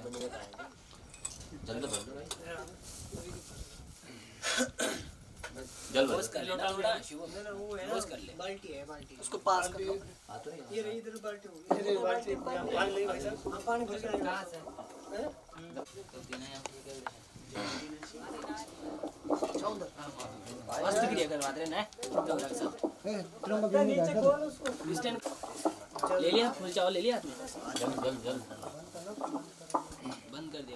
जल्द भर दो भाई। जल भर कर ले रोज कर ले। बाल्टी है बाल्टी उसको पास कर लो। ये रही इधर बाल्टी होगी। इधर बाल्टी पानी ले भाई साहब। आप पानी भर के आइए। कहां से हैं? तो तीन यहां पे कर मस्त क्रिया करवा दे ना तो रख सब नीचे खोल उसको। स्टैंड ले लिया फुल चावल ले लिया आपने। जल जल जल बंद कर दिया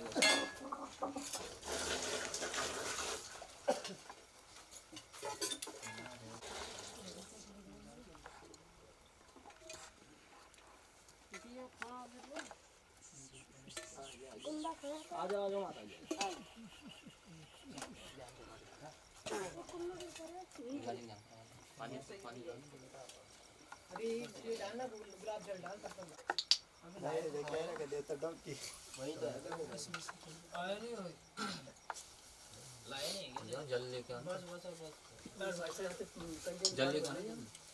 आ जाओ माता जी। पानी पानी अभी ये डालना गुलाब जल डाल सकता हूं। नहीं देखिए ना कि देता डॉग की वही तो आया नहीं हो लाए नहीं जल लेके आना। बस भाई साहब जल लेके आना।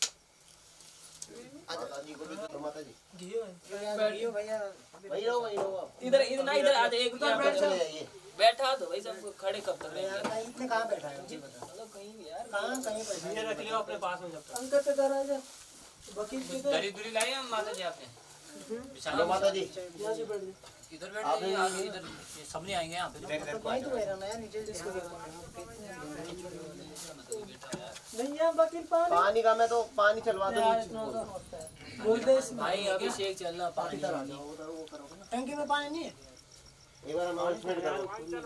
माता जी को भी दो माता जी घियो बैठियो भैया। वही रहो इधर इधर ना इधर आज एक उधर बैठ चले जाइए। बैठा तो भाई सब खड़े कब तक रहेंगे। यार इतने कहां बैठा है मुझे बता। चलो कहीं भी यार कहां कहीं बैठा है। ये रख लियो अपने पास में जब तक। अंकल से कर आजा। वकील के दरी दूरी लाई हम माता जी आपने। हेलो माता जी यहां से बैठ जा। इधर बैठ जाइए आगे इधर सब नहीं आएंगे यहाँ पे। नहीं तो मेरा नया नीचे जिसको नहीं है वकील पानी। पानी का मैं तो पानी चलवा दो नीचे बोलते भाई अभिषेक चलना पानी टंकी में पानी नहीं है। एक बार अनाउंसमेंट करो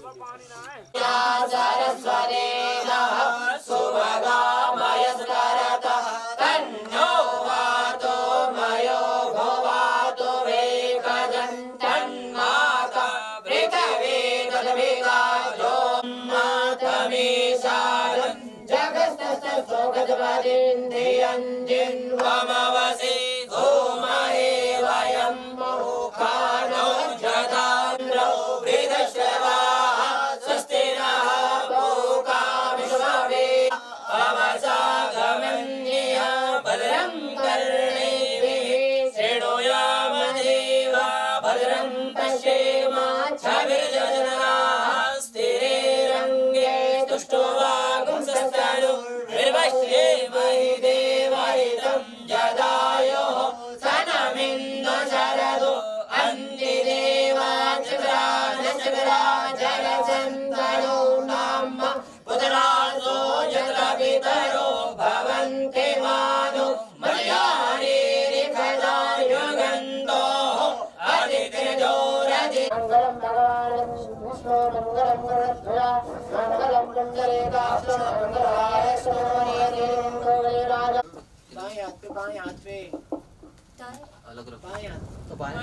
बाएं हाथ पे अलग रखो। बाएं हाथ तो पानी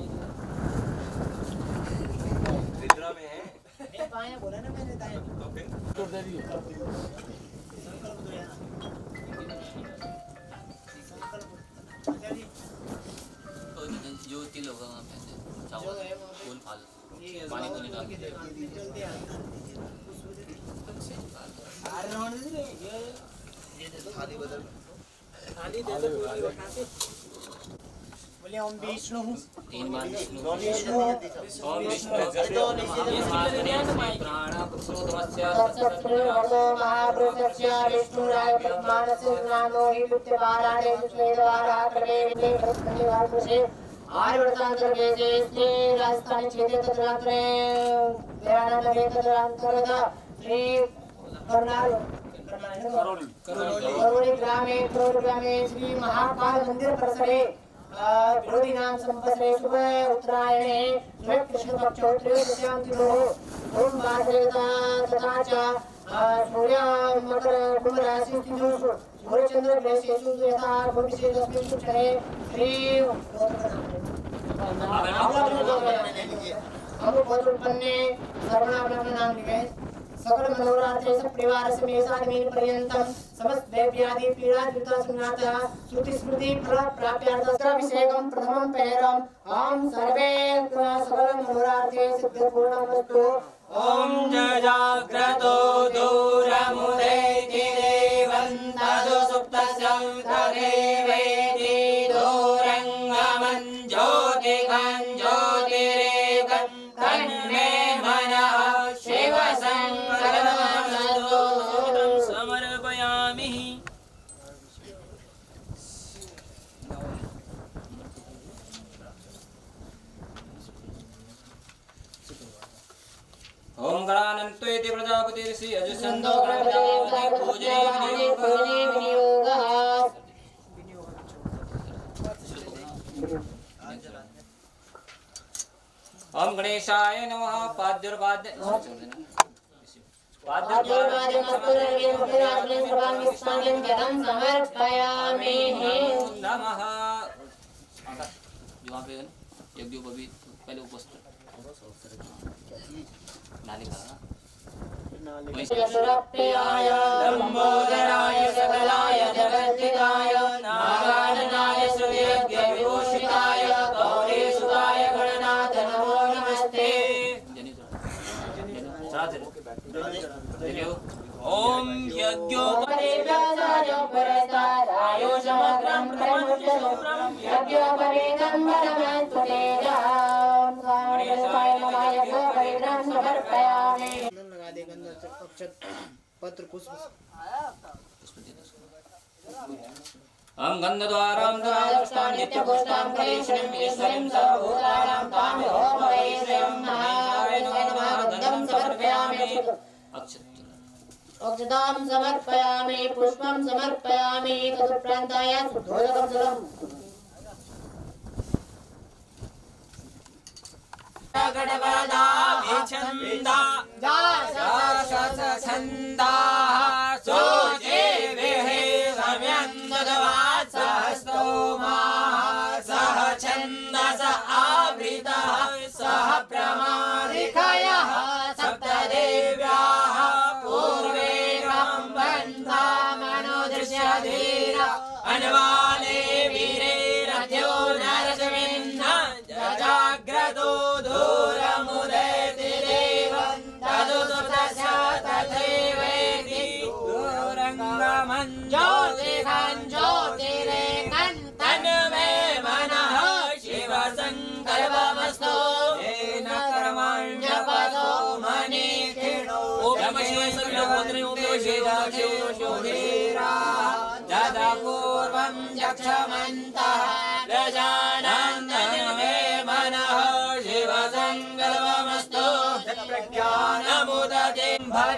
निद्रा में है नहीं बाएं बोला ना मैंने दाएं तो फिर जो तिल होगा वहाँ पे चावल फूल फाल पानी को निकाल के जल्दी आ रहा थाली बदल थाली दे दो बोले ओम विष्णु तीन बार विष्णु ओम विष्णु ओम विष्णु प्राण पुरुषोत्तमस्य महापुरुषस्य विष्णुराय ब्रह्माणस्य नामो हि विद्यमानाने विष्णुद्वारा क्रमे विष्णुवारपुषे आर्यवर्तांतर्गेजे श्री राजस्थान क्षेत्र तत्रात्रे देवानंद वेदरांतर्गत श्री करोली ग्रामे श्री महाकाल मंदिर परिसरे विरोधी नाम संवत्सरे शुभ उत्तरायणे कृष्ण पक्षो त्रयोदश्यां तिथौ ओम वासरेता तथा च सूर्य मकर कुंभ राशि तिथौ सूर्यचंद्र ग्रहेषु यथा भविष्यस्मिन् क्षणे श्री अमुपन्ने सर्वनाम नाम निवेश सकल मनोरात्रे परिवार समेत आदिन पर्यंतम समस्त देव्यादि पीड़ा जुता सुनाता श्रुति स्मृति फल प्राप्यार्थम अभिषेकम प्रथमं पेरम ओम सर्वे सकल मनोरात्रे सिद्ध पूर्णमस्तु ओम जाग्रतो दूरमुदैति देवन्तदो सुप्तस्यं तदेवेति दूरंगमं ज्योतिगं ज्योतिरेकं जानन्तो इति प्रजापतिर्षि छन्दो अजुषन्दो पूजने विनियोगः ओम गणेशाय नमः पाद्युर्वाद्य समर्पयामि नमः वहाँ पे यज्ञोपवीत पहले उपस्थित नाली का सुरप्रियाय लंबोदराय सकलाय जगद्धिताय नागाननाय श्रीयज्ञविभूषिताय गौरीसुताय गणनाथ नमो नमस्ते। ओम यज्ञो पत्र पुष्प हम गंधद्वारां दुरादृष्टां नित्यपुष्टां कलेशं ईश्वरीं सर्वभूतानां तामिहो भवेश्वरं महाय नमः गन्धं समर्पयामि अक्षतां समर्पयामि पुष्पं समर्पयामि तदुपरान्ताय शुद्धोदकं जलम् गणपदा विछन्दा छन्दा सोचे विहे सम्यन्दवात् सहस्तो सह छन्दस आवृतः सह प्रमादिकयः सप्तदेव्याः पूर्वे बन्धा मनोदृश्यधीर अन्वाले वीरे रथ्यो नरसमिन्न जाग्रतो दूरमुदयतिरेव तदुसुतस्य तथैवेति दूरङ्गमञ्ज्योतिखं ज्योतिरेकं तन्मे मनः शिवसङ्कल्पमस्तु येन कर्मण्यपदो मनीषिणो यदा पूर्वं यक्षमन्तः प्रजानन्दनमे मनः शिवसङ्कल्पमस्तु प्रज्ञानमुदते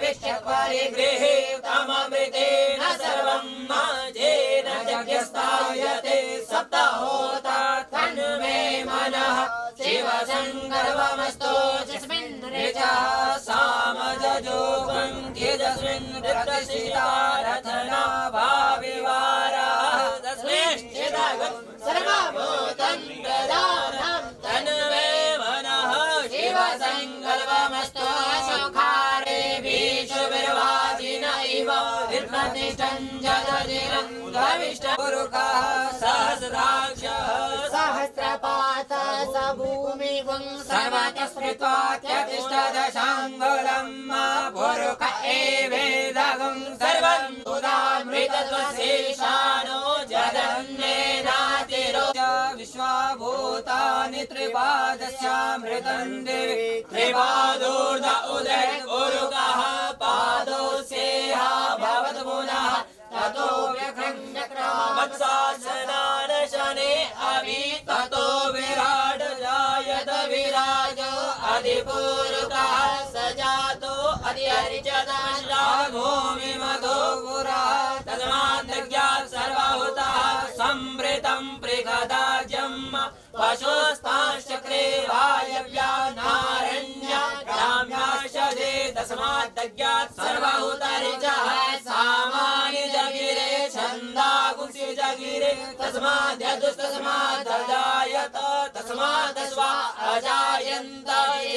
भविष्यत्परिगृहीतममृतेन सर्वं येन यज्ञस्थायते सप्तहोता तन्मे मनः शिवसङ्कल्पमस्तु यस्मिन् ऋचा सामजोगं यस्मिन् प्रतिष्ठिता रथना भाविवारः तस्मिंश्चिदगं सर्वभूतं प्रदानं तन्मे मनः शिवसङ्कल्पमस्तु सुखारे विश्वविर्वाचिन इव निर्प्रतिष्ठं जगदिरं गविष्ठपुरुषः सहस्राक्षः सहस्रपात स भूमिवं सर्वतस्मृत्वा त्यतिष्ठदशाङ्गुलं पुरुष एवेदगं सर्वं उदामृतत्वशेषाणो जगन्नेनातिरो विश्वभूतानि त्रिपादस्यामृतं देवि त्रिपादोर्ध उदय उरुकः पादोऽस्येह भवत् पुनः ततो व्यखण्डक्रमवत्सासनान शने अभि ततो विराट जायत विराजो अधिपूरुकः स जातो अधिहरिचदश्रागो विमतो पुरा तस्माद्ज्ञात् सर्वभूतः संवृतं पृगदाज्यं पशुस्ताश्चक्रे वायव्या नारण्य ग्राम्याशदे तस्माद्ज्ञात् सर्वभूतरिचः सामानि जगिरे छन्दागुंसि जगिरे तस्माद्यदुस्तस्माद् अजायत तस्मादस्वा अजायन्त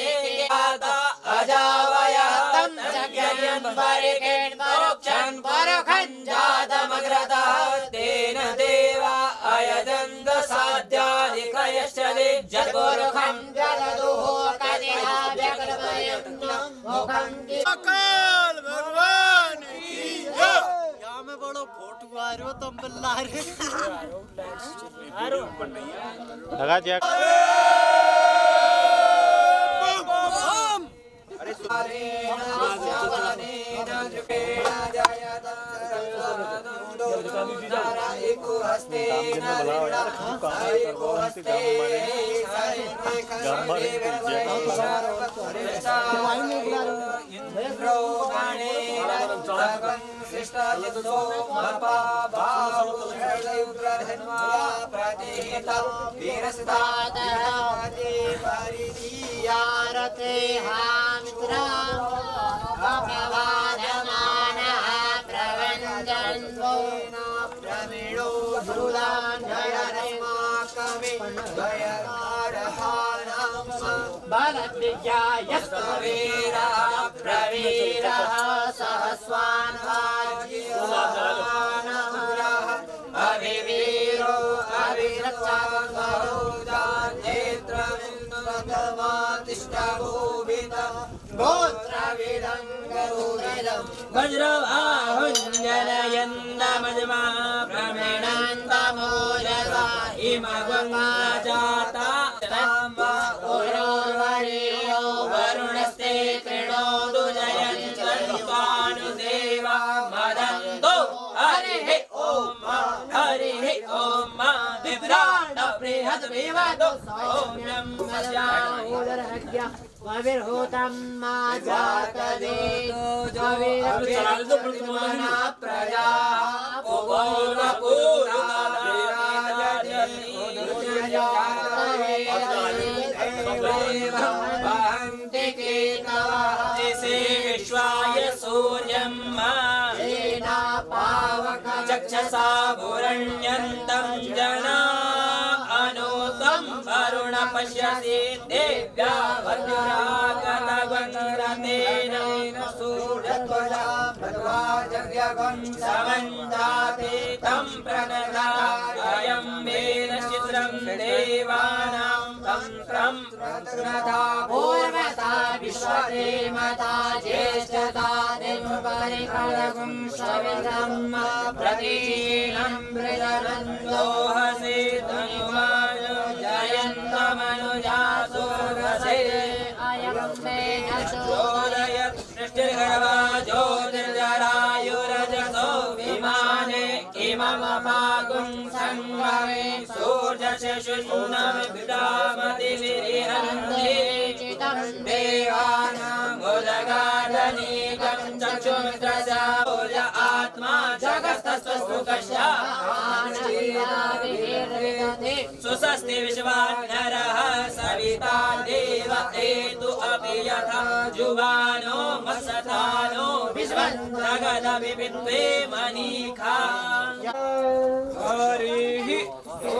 अजावयः तं जज्ञयन् परिकेन् परोक्षन् परोखन् जातमग्रतः तेन देवा अयदन्त साध्यादिकयश्चले जगोरुखं जगदुः कदिहा व्यग्रमयं मुखं अकाल भगवान की जय। यहाँ में बड़ो फोटो आ रहे हो तुम बल्ला रे लगा दिया अरे हस्ते इंद्रो गणेन सृष्टो महापाबाहुर्धन्वा प्रतिहिता वीरस्तादे परिदीयारते हामित्रा अपवादमानः प्रवञ्जन्वो प्रवीणो दुर्दान्धयरस्माकमे द्वयकारहानां बलद्विजयस्तवीरः प्रवीरः सहस्वान्वाजिवानः अभिवीरो अभिरक्षात्मरुदान्नेत्रमिन्दमातिष्ठभूभितः गोत्रविदं गरुडं वज्रवाहुञ्जनयन्दमजमा प्रमेणान्तमोजसा इमगङ्गाजाता उरोर्वरीयो वरुणस्ते कृणोतु जयन्तनुदेवा मदन्तो हरिः ॐ विभ्राट बृहद् विवदो सौम्यं मस्याहुदर्हज्ञ वविर्हूतं मा जातवेदो जविर्विर्मना प्रजा विश्वाय सूर्यं चक्षसा भुरण्यन्तं जना अनुतं वरुण पश्यसि देव्या वज्रागतगन्धरतेन सूर्यध्वजा भद्राजव्यगं समञ्जाते तं प्रणता अयं वेद चित्रं देवानां तन्त्रं प्रतनता पूर्वता विश्वते मता ज्येष्ठता निम्परिकरगुं शवितं प्रतीशीलं मृदनन्दोहसे धनुवाय जयन्तमनुजासुरसे अयं मे नशोदयत् सृष्टिर्गर्वा ज्योतिर्जरायुरजसो विमाने इममपागुं संगमे सूर्यशशुष्णमिदामतिविरिहन्ते देवानां उदगादनीकं चक्षुमित्रस्य आत्मा जगत्तस्वस्मुखस्य सुस्वस्ति विश्वानरः सविता देव एतु अपि यथा जुवानो मत्सथानो विश्वं जगदभिविद्वे मनीखा हरिः ॐ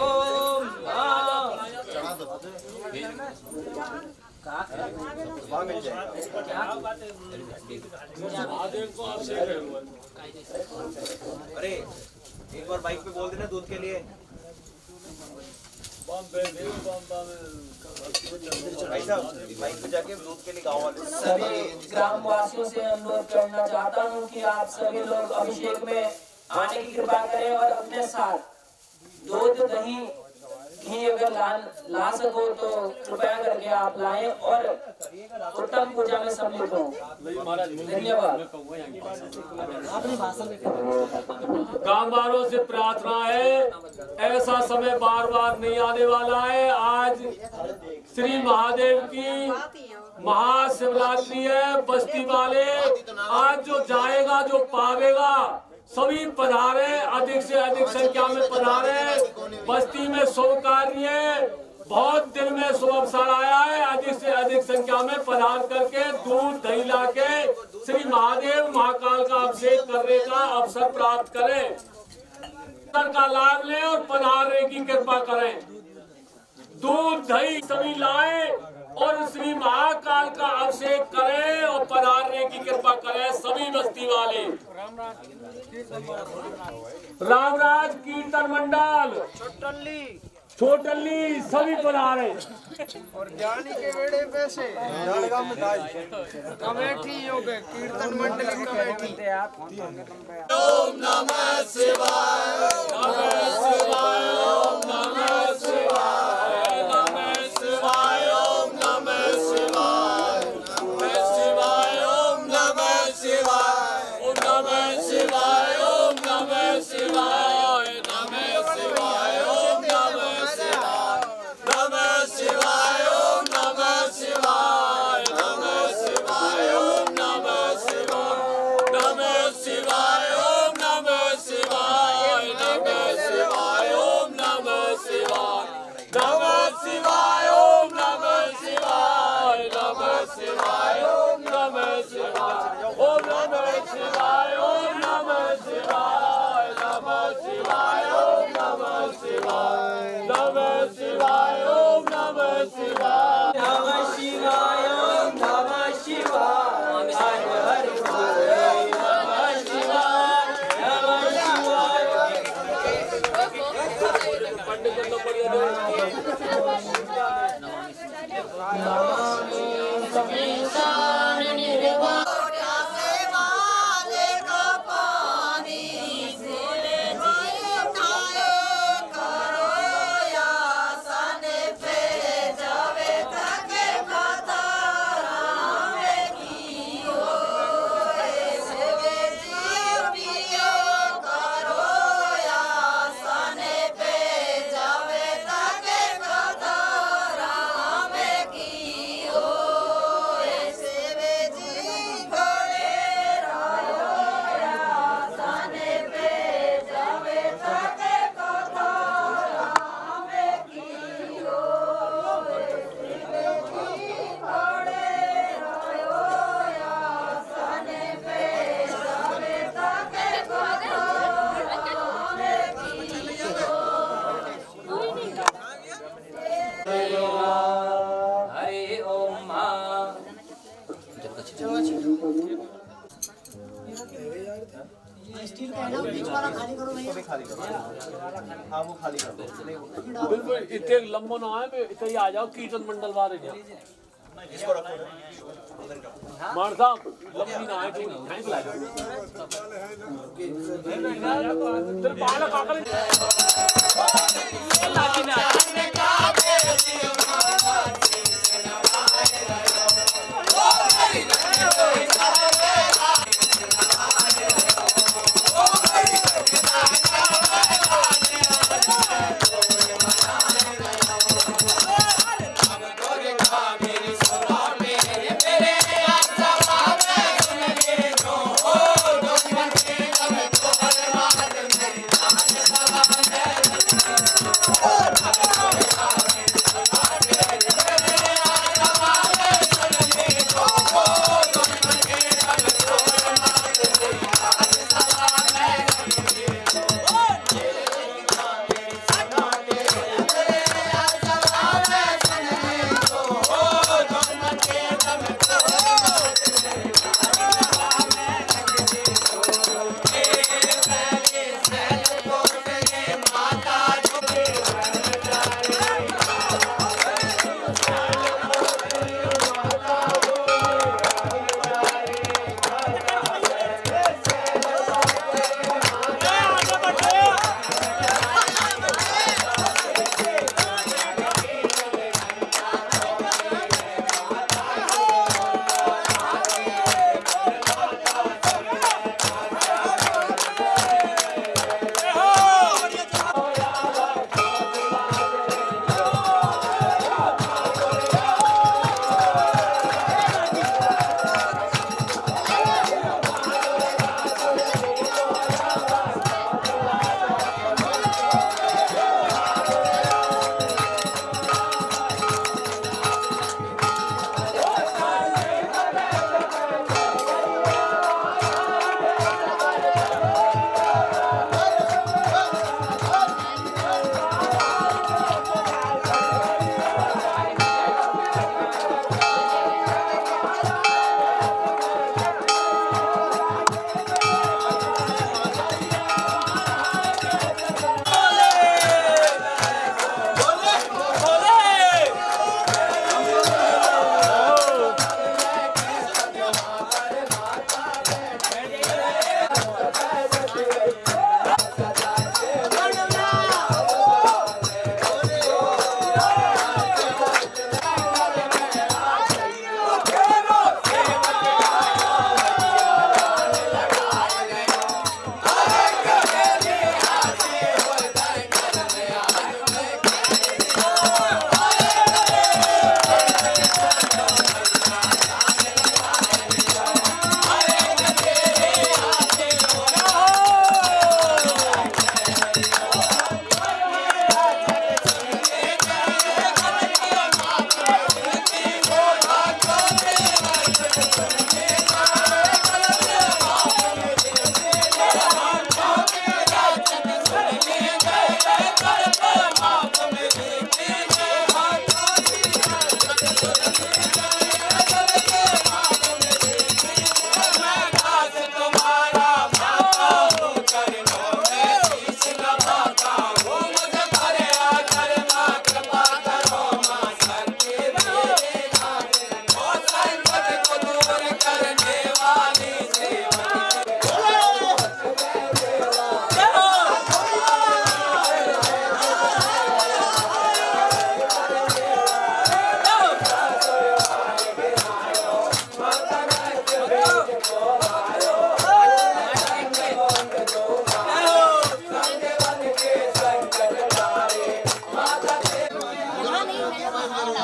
अरे एक बार बाइक पे बोल देना दूध के लिए। भाई साहब बाइक पे जाके दूध के लिए गाँव वाले सभी ग्रामवासियों से अनुरोध करना चाहता हूँ कि आप सभी लोग अभिषेक में आने की कृपा करें और अपने साथ दूध दही घी अगर ला सको तो कृपया करके आप लाएं और उत्तम पूजा में सम्मिलित हों। धन्यवाद। गांव वालों से प्रार्थना है, ऐसा समय बार बार नहीं आने वाला है। आज श्री महादेव की महाशिवरात्रि है। बस्ती वाले आज जो जाएगा जो पावेगा सभी पधारे, अधिक से अधिक संख्या में पधारे। बस्ती में शुभ कार्य है, बहुत दिन में शुभ अवसर आया है। अधिक से अधिक संख्या में पधार करके दूध दही ला के श्री महादेव महाकाल का अभिषेक करने का अवसर प्राप्त करें, का लाभ लें और पधारने की कृपा करें। दूध दही सभी लाएं और श्री महाकाल का अभिषेक करें और पधारने की कृपा करें सभी बस्ती वाले। रामराज कीर्तन मंडल छोटल्ली सभी पधारे और ज्ञानी के बेड़े पे से कमेटी योग कीर्तन मंडली कमेटी। ओम नमः शिवाय, नमः शिवाय, ओम नमः शिवाय, नमः शिवाय, ओम नमः शिवाय, नमः शिवाय, ओम नमः शिवाय, ओम नमः शिवाय, ओम नमः शिवाय, नमः शिवाय। नमः शिवाय ओम नमः शिवाय नमः शिवाय ओम नमः शिवाय हर हर बोले नमः शिवाय नमः शिवाय। पंडित को बढ़िया स्टील का है ना, बीच वाला खाली करो भैया। हाँ वो खाली कर दो। बिल्कुल इतने लंबो ना है, इतने ही आ जाओ कीर्तन मंडल वाले जा। इसको रखो। मान साहब लंबी ना है तो नहीं बुला जाओ। तेरे बाल काकल लाठी ना Oh!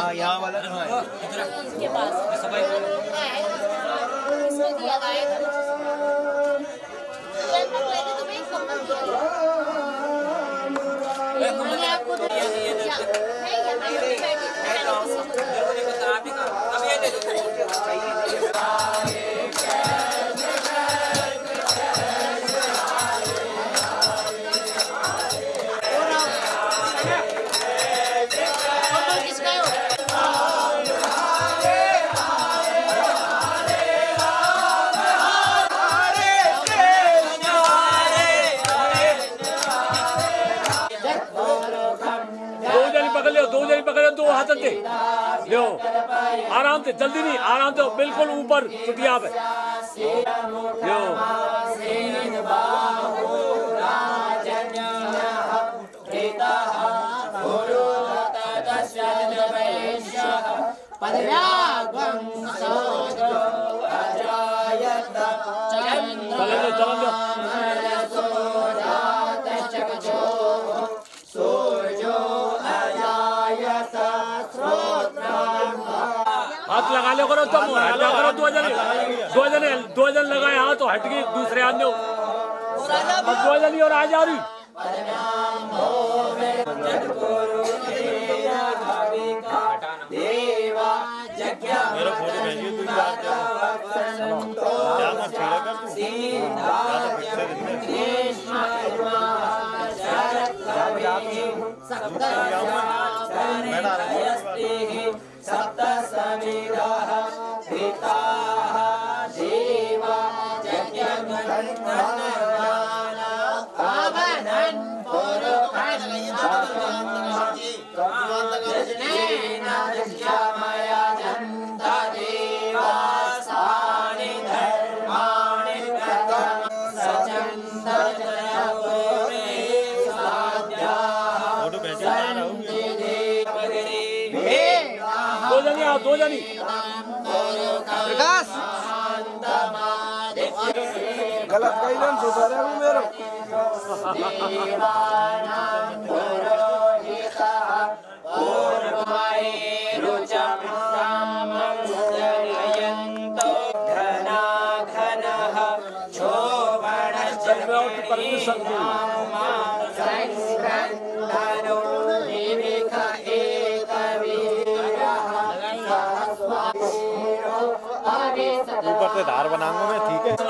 यहाँ वाला कहाँ है? इसके पास इसको दिया जाएगा। मैंने आपको दो हाथ दे लो आराम से, जल्दी नहीं, आराम से, बिल्कुल ऊपर चुटिया पे लो। हाथ लगा लो करो तुम, हटा करो, दो जन लगाए हाथ तो हट गई दूसरे आदमी, अब दो जन और आ जा रही। मेरा फोटो भेजिए तू क्या मत छेड़ा कर दो जनी प्रकाश गलत गाइडेंस हो रहा है मेरा। ऊपर से धार बनाऊंगा मैं, ठीक है।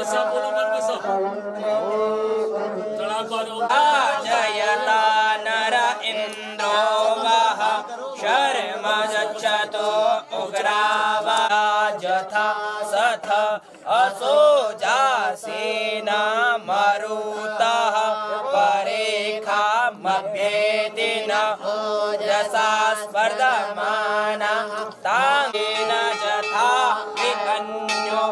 जयता नर इंद्रो वह शर्म गच्छतो उग्रावा यथा सथ असो जासेना मरुतः परेखा मभ्येदिन रसा स्पर्धमाना तांगेन यथा विकन्यो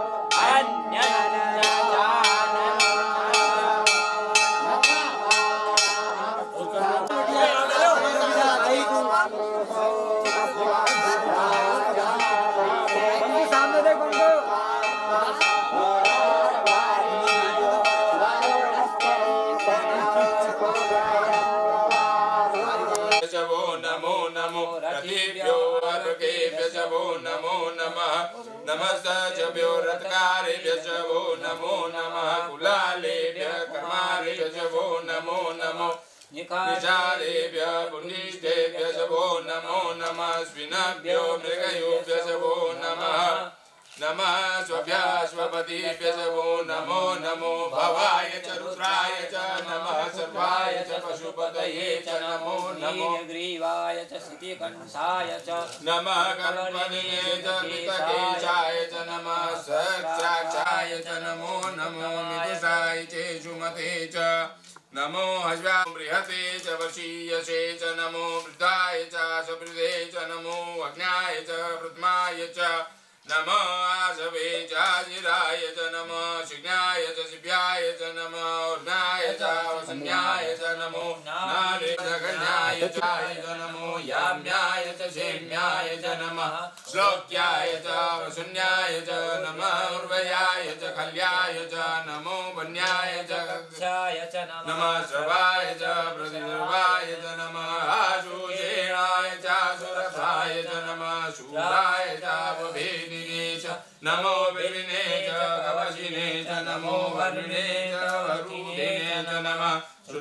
नमस्तभ्यो रत्कारेभ्यश्च वो नमो नमः कुलालेभ्य कर्मारेभ्यश्च वो नमो नमो निचारेभ्य पुण्येभ्यश्च वो नमो नमः स्विनाभ्यो मृगयोभ्यश्च वो नमः नमः स्वभ्याश्वपतिभ्यश्च वो नमो नमो भवाय च रुद्राय च नमः सर्वाय च पशुपतये च नमो नमो ग्रीवाय च सितिकंठाय च नमः कर्मणिये च वितकेशाय च नमः सक्षाक्षाय च नमो नमो मिदुषाय च सुमते च नमो हस्वा बृहते च वशीयसे च नमो वृद्धाय च सवृद्धे च नमो अग्न्याय च प्रथमाय च नमो आसवे चाजिराय च नमो शिज्ञाय च शिव्याय च नमो उर्गाय च वसन्याय च नमो नारे जगन्याय च नमो याम्याय च शेम्याय च नमः श्लोक्याय च वसुन्याय च नमः उर्वयाय च खल्याय च नमो वन्याय च कक्षाय च नमः श्रवाय च प्रतिसर्वाय च नमः आशुषेणाय च सुरथाय च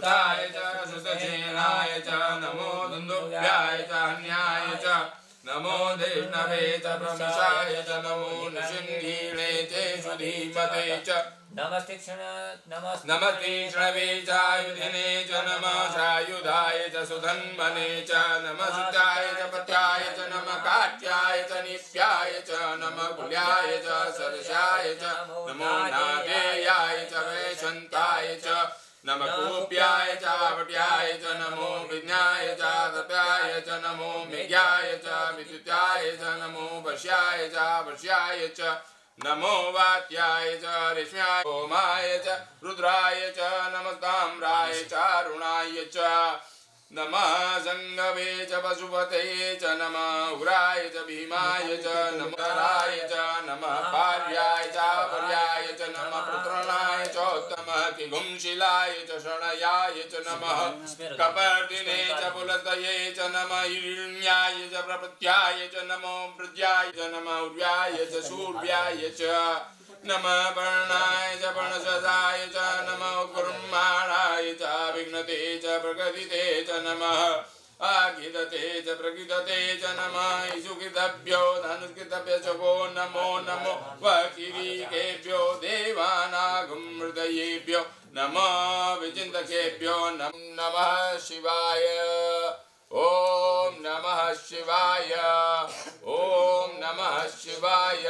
सुताय च सुतचेनाय च नमो दुन्दुभ्याय च अन्याय च नमो देष्णवे च प्रमिषाय च नमो निषिन्धीणे चेषु धीमते च नमस्ते क्षणवे चायुधिने च नमः सायुधाय च सुधन्वने च नमः सुताय च पत्याय च नमः काट्याय च निप्याय च नमः कुल्याय च सरसाय च नमो नागेयाय च वैशन्ताय च नमः कूप्याय च वट्याय च नमो विज्ञाय च तप्याय च नमो मेघ्याय च विद्युताय च नमो वश्याय च वर्ष्याय च नमो वात्याय च रेश्म्याय ओमाय च रुद्राय च नमस्ताम्राय च अरुणाय च नमः संगवे च पशुपते च नमः उराय च भीमाय च नमः च नमः पार्याय च पर्याय च नमः पुत्रनाय च उत्तमः किगुंशिलाय च शरणयाय च नमः कपर्दिने च पुलतये च नमः हिरण्याय च प्रपत्याय च नमो प्रज्याय च नमः उर्व्याय च शूर्व्याय च नमः पर्णाय च पर्णसदाय च नमः कुर्माणाय च विघ्नते च प्रगतिते च नमः आगिदते च प्रगिदते च नमः ईशुकृतभ्यो धनुष्कृतभ्य च वो नमो नमो वकिरीकेभ्यो देवानागुमृतयेभ्यो नमः विचिन्तकेभ्यो नमः शिवाय ओम नमः शिवाय ओम नमः शिवाय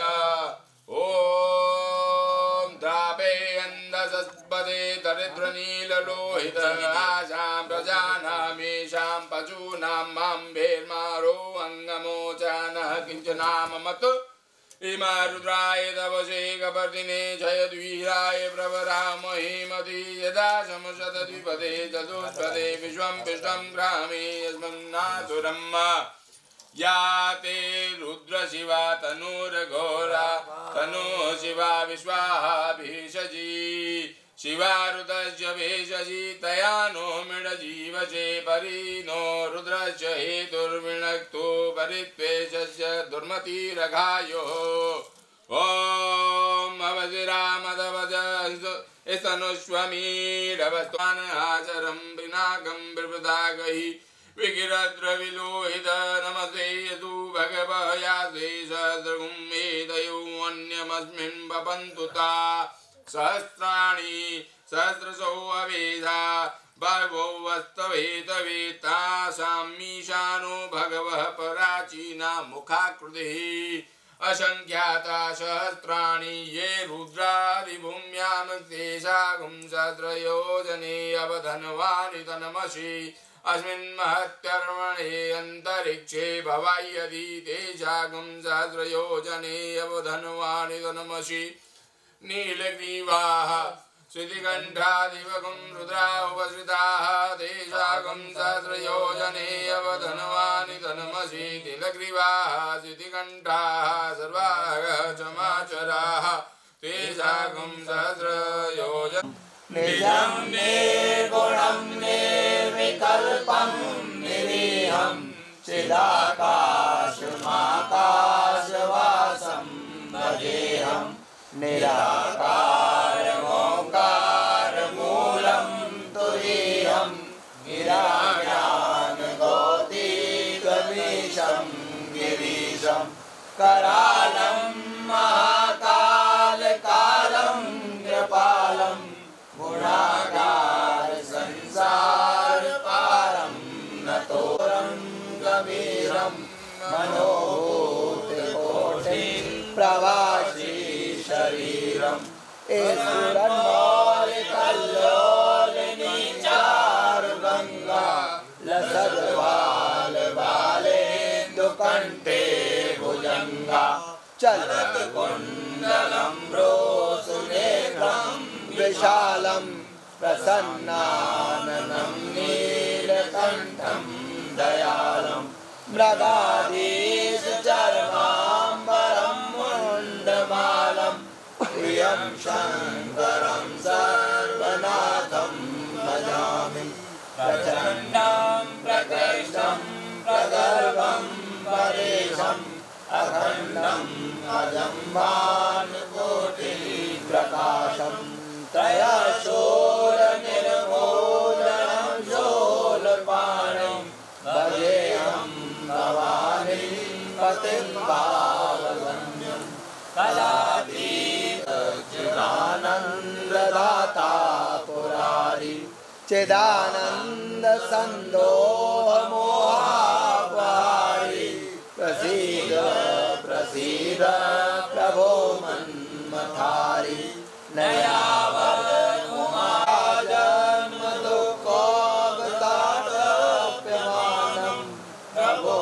ओम द्रापे अंधसस्पदे दरिद्रनीललोहित आशां प्रजानामेषां पशूनां माम्भेर्मारो अङ्गमोचानः किञ्चनाममत् इमा रुद्राय तपसे कपर्दिने जयद्वीराय प्रवरामहे मति यदा समशतद्विपदे चतुष्पदे विश्वं विश्वं ग्रामे यस्मन्नासुरम् या ते रुद्र शिवा तनुर्घोरा तनु शिवा विश्वाहा भेषजी शिवारुतस्य भेषजी तया नो मृडजीवसे परिनो रुद्रस्य हेतुर्विणक्तो परित्वेषस्य दुर्मतिरघायो ॐ अवजिरामदवज स्तनुष्वमीरवस्त्वान् आचरं पिनाकं बिभृदागहि विगिरद्रविलोहित नमस्ते यदु भगवयासे सहस्रगुम्मेदयो अन्यमस्मिन् वपन्तु ता सहस्राणि सहस्रशो अवेधा भगवो वस्तवेतवेतासामीशानो भगवः पराचीना मुखाकृतिः असंख्याता सहस्राणि ये रुद्रादिभूम्यां तेषां सहस्रयोजने अवधनवानि तनमसि अस्मिन् महत्कर्मणे अन्तरिक्षे भवाय यदि तेषां सहस्रयोजने अवधनवानि तनमसि नीलग्रीवाः श्रुतिकण्ठादिवगुं रुद्रा उपसृताः तेषां सहस्रयोजने अवधनवानि तनमसि नीलग्रीवाः श्रुतिकण्ठाः सर्वाः समाचराः तेषां सहस्रयोजन निजं निर्गुणं निर्विकल्पं निरीहं चिदाकाशमाकाशवासं भजेऽहं निराकारमोकारमूलं तुरीयं गिराज्ञानगौतिकमीशं गिरीशं करालं महाकालकालं कृपालं गुणागार संसार पारं नतोरं गभीरं मनोभूतकोटि प्रवासी शरीरम् ईश्वरन्मौलिकल्लोलिनीचारुगङ्गा लसद्बालबालेन्दुकण्ठे भुजङ्गा चलत्कुण्डलं रोसुनेत्रं विशालं प्रसन्नाननं नीलकण्ठं दयालं मृगाधीशचर्माम्बरं मुण्डमालं प्रियं शङ्करं सर्वनाथं भजामि प्रचण्डं प्रकृष्टं प्रगल्भं परेशम् अखण्डम् अजं भानुकोटिप्रकाशं त्रयशूलनिर्मूलनं पतिं भावगम्यं कलातीत चिदानन्ददाता पुरारी चिदानन्द सन्दोह मोहापहारी प्रसीद प्रसीद प्रभो मन्मथारी नयावर उमाजन्म दुःखोपताटप्यमानं प्रभो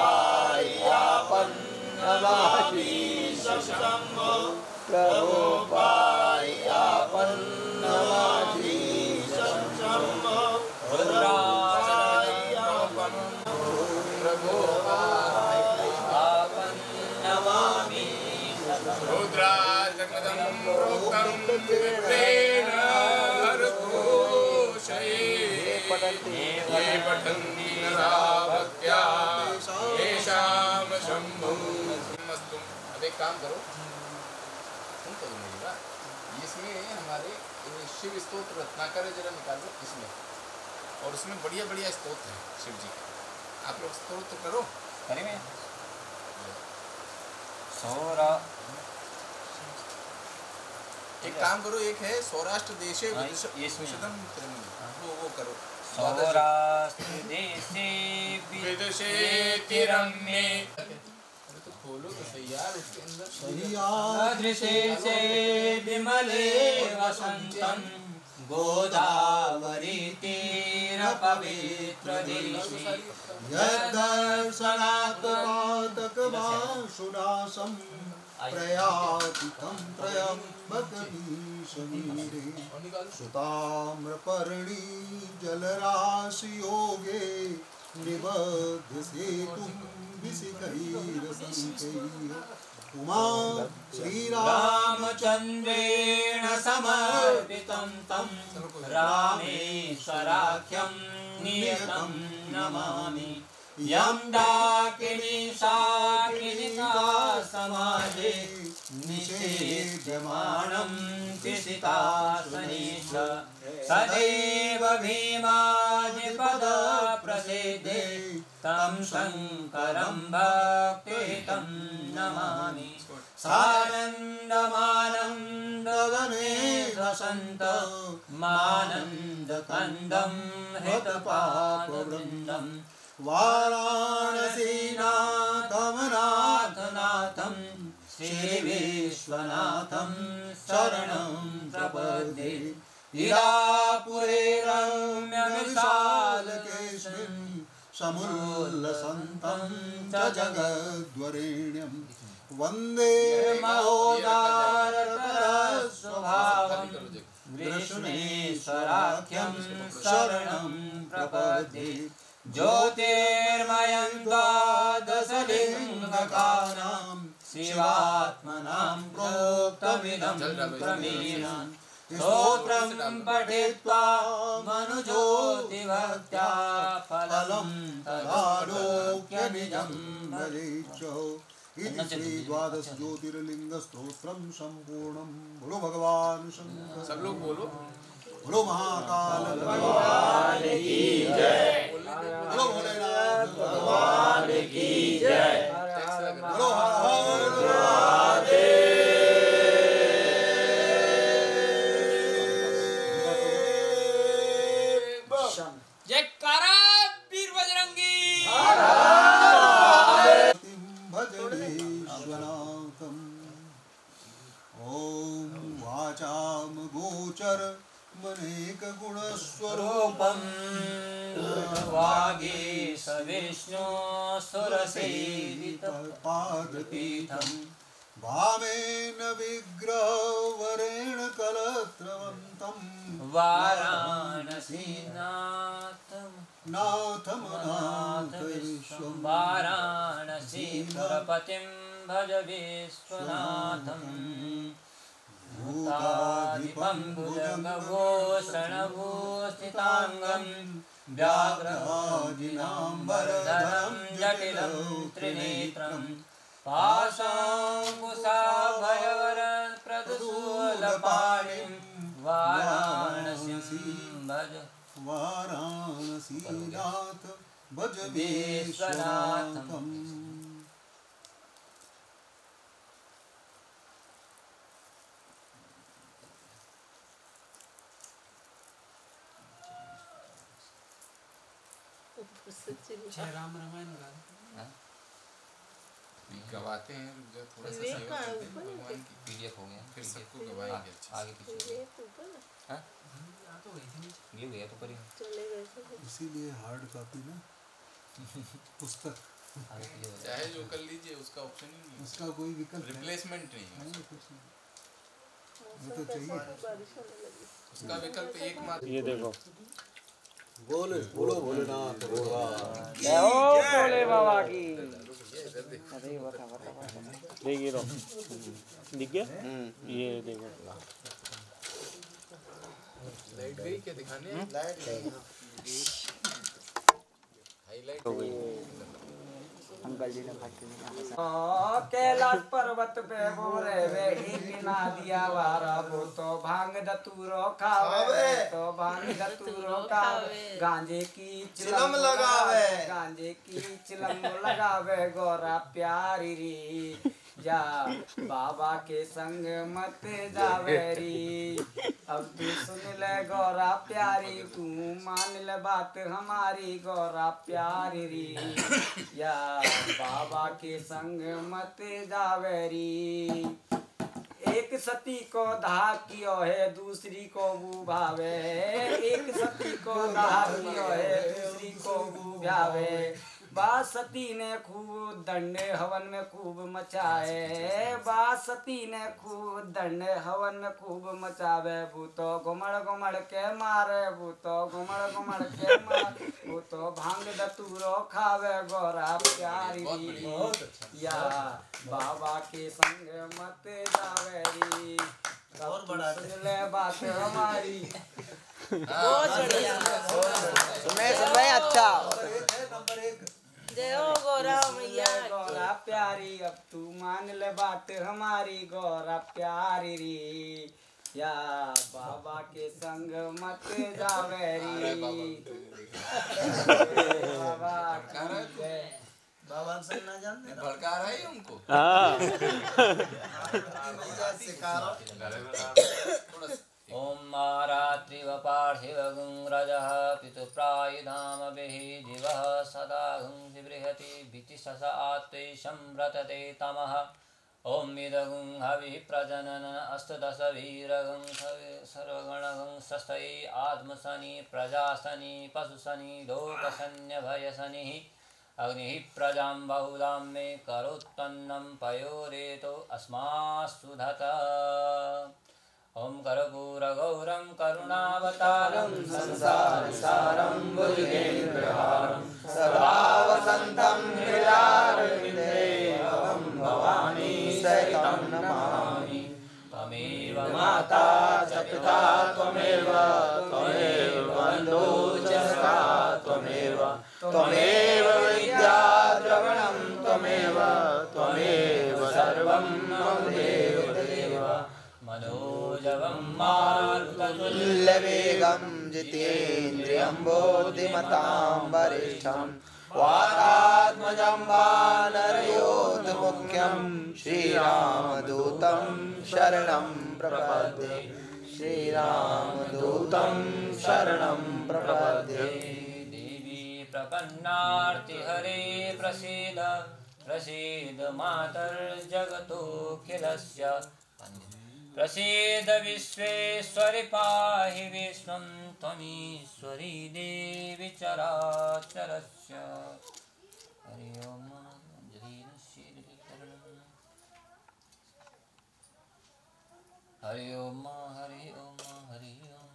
पायापन्नमाधीश शम्भो प्रभो पायापन्नमाधीश शम्भो प्रभो पायापन्नमामि रुद्राजगदं प्रोक्तं विप्रेण हरघोषये ये पठन्ति नरा भक्त्या येषां शम्भुं मस्तु। अब एक काम करो, सुन तो मेरी बात, इसमें हमारे शिव स्तोत्र रत्नाकर जरा निकालो इसमें, और उसमें बढ़िया बढ़िया स्तोत्र है शिव जी। आप लोग स्तोत्र करो, करेंगे। एक काम करो, एक है सौराष्ट्र देशे विशदम वो करो। सौराष्ट्र देशे विदुषे तिरम्ये, तो खोलो तो सही यार, उसके अंदर दृशे से विमले वसंतं गोदावरी तीर पवित्र देशे यदर्शनात् पातकवासुनाशं प्रयाति तं त्र्यम्बकमीशमीरे सुताम्रपर्णी जलराशियोगे निबध्य सेतुं विशिखैरसङ्ख्यैः उमा श्रीरामचन्द्रेण समर्पितं तं रामेश्वराख्यं नियतं नमामि। यं डाकिनी शाकिनिका समाजे निषेध्यमानं तिसितासनेश सदैव भीमादिपदप्रसेदे तं शङ्करं भक्तिहितं नमामि। सानन्दमानन्दवने वसन्त मानन्दकन्दं हृतपापवृन्दं वाराणसीनाथमनाथनाथं श्रीविश्वनाथं शरणं प्रपद्ये। इलापुरे रम्यविशालकेशं समुल्लसन्तं च जगद्वरेण्यं वन्दे महोदारतरस्वभावं विष्णुश्वराख्यं शरणं प्रपद्ये। ज्योतिर्मयं द्वादशलिङ्गकानां शिवात्मनां प्रोक्तमिदं क्रमेण स्तोत्रं पठित्वा मनुज्योतिभक्त्या फलं तदालोक्य निजं भजेच्छ। इति श्री द्वादश ज्योतिर्लिंग स्तोत्रम संपूर्णम। बोलो भगवान शंकर। सब लोग बोलो, बोलो महाकाल भगवान की जय, बोलो भोलेनाथ भगवान की जय, बोलो हर हर महादेव। जयकारा वीर बजरंगी। भजनेश्वनाथम् ॐ वाचाम गोचर मनेक गुणस्वरूपं वागीश विष्णु सुरसेवित पादपीठं वामेन विग्रहवरेण कलत्रवन्तं नाथमनाथविश्वं वाराणसीपुरपतिं भज विश्वनाथम् भूताधिपं भुजगभूषणभूषिताङ्गं व्याघ्रहाजिनाम्बरधरं जटिलं त्रिनेत्रं पाशाङ्कुशाभयवरप्रदशूलपाणिं वाराणसीं भज वाराणसीनाथ भज विश्वनाथम्। राम रामायण गवाते हैं जो थोड़ा सा सेवा करते हैं भगवान की पीडीएफ हो गया फिर सबको गवाएंगे अच्छे आगे पीछे हां ये गया तो करी इसीलिए हार्ड कॉपी ना पुस्तक चाहे जो कर लीजिए उसका ऑप्शन ही नहीं, उसका कोई विकल्प रिप्लेसमेंट नहीं है, वो तो चाहिए उसका विकल्प एकमात्र। ये देखो बोले बोलो भोलेनाथ जय हो भोले बाबा की। देखिए रो दिख गया ये देखो लाइट गई क्या दिखाने हैं? लाइट गई हाईलाइट हो गई अंकल जी ने कैलाश पर्वत पे बोरे वे बिना दिया वारा वो तो भांग दतूरो खावे तो भांग दतूरो खावे गांजे की चिलम लगावे गांजे की चिलम लगावे गोरा प्यारी री जा बाबा के संग मत जावे री। अब तू सुन ले गौरा प्यारी तू मान ले बात हमारी गौरा प्यारी री या बाबा के संग मत जावे री। एक सती को दाह कियो है दूसरी को बुभावे एक सती को दाह कियो है दूसरी को बुभावे बासती ने खूब दंड हवन में खूब मचाए बासती ने खूब दंड हवन में खूब मचावे भूतो घुमड़ घुमड़ के मारे भूतो घुमड़ घुमड़ के मारे भूतो भांग दतूरो खावे गोरा प्यारी या बाबा के संग मत जावे री। और बड़ा सुन ले बात हमारी बहुत बढ़िया सुने अच्छा नंबर 1 जय हो गौरा मैया गौरा प्यारी अब तू मान ले बात हमारी गौरा प्यारी री या बाबा के संग मत जावे री। बाबा बाबा से ना जानते भड़का रहा है उनको ओम रात्रिव पार्थिवगुं रजः पितुप्रायुधाम बिहि दिवः सदा गुं बृहति भितिशस आत्वेशं व्रतते तमः। ओम इदगुं हविः प्रजनन अष्टदश वीरगुं सर्वगणगुं षष्ठै आत्मशनि प्रजाशनि पशुशनि लोकशन्यभयशनिः अग्निः प्रजां बहुलां मे करोत्पन्नं पयोरेतो अस्मासुधत। ओम कर्पूरगौरं करुणावतारं संसारसारं भुजगेन्द्रहारं सदा वसन्तं हृदयारविन्देहं भवानी सहितं नमामि। त्वमेव माता च पिता त्वमेव त्वमेव बन्धो च सखा त्वमेव त्वमेव विद्या द्रवणं त्वमेव त्वमेव सर्वं मम देव देव। मनोजवं मारुततुल्यवेगं जितेन्द्रियं बुद्धिमतां वरिष्ठं वातात्मजं वानरयोधमुख्यं श्रीरामदूतं शरणं प्रपद्ये श्रीरामदूतं शरणं प्रपद्ये। देवी प्रपन्नार्तिहरे प्रसीद प्रसीद मातर्जगतोऽखिलस्य प्रसीद विश्वेश्वरि पाहि विश्वं त्वमीश्वरी देवी चराचरस्य। हरि ओम हरि ओम हरि ओम हरि ओम।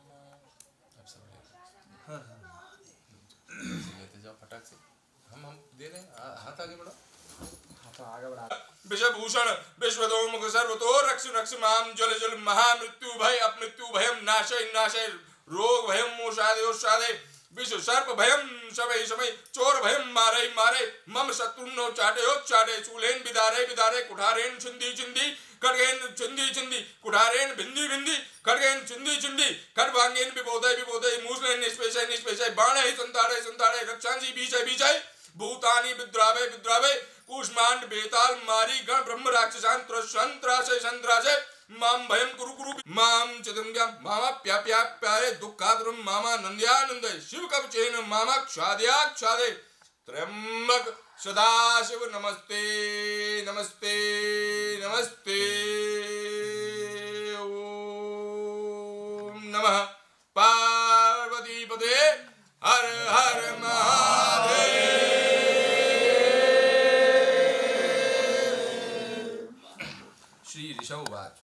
लेते जाओ फटाक से हम दे रहे हैं हाथ आगे बढ़ो आगे बढ़ा। विषभूषण विश्वतोमुख सर्वतो रक्ष रक्ष माम जल जल महामृत्यु भय अपमृत्यु भयम नाशय नाशय रोग भयम मोषादे ओषादे विश्व सर्प भयम शवै शवै चोर भयम मारे मारे मम शत्रुन्नो चाटे हो चाटे चूलेन बिदारे बिदारे कुठारेन छिंदी छिंदी खड्गेन छिंदी छिंदी कुठारेन भिंदी भिंदी खड्गेन छिंदी छिंदी खड्वांगेन विबोधय विबोधय मूसलेन निष्पेषय निष्पेषय बाणे संताड़े संताड़े रक्षांसी बीजय बीजय भूतानि विद्रावे विद्रावे कूष्मांड बेताल मारी गण ब्रह्म राक्षसांत्र संत्राशय संत्राशय माम भयम कुरु कुरु माम चिदंग्या मामा प्या प्या प्यारे दुखाद्रुम मामा नंद्या नंदय शिव कवचेन मामा क्षादया क्षादे त्र्यंबक सदाशिव नमस्ते नमस्ते नमस्ते। ओम नमः पार्वती पते हर हर महादेव। श्री ऋषभ उवाच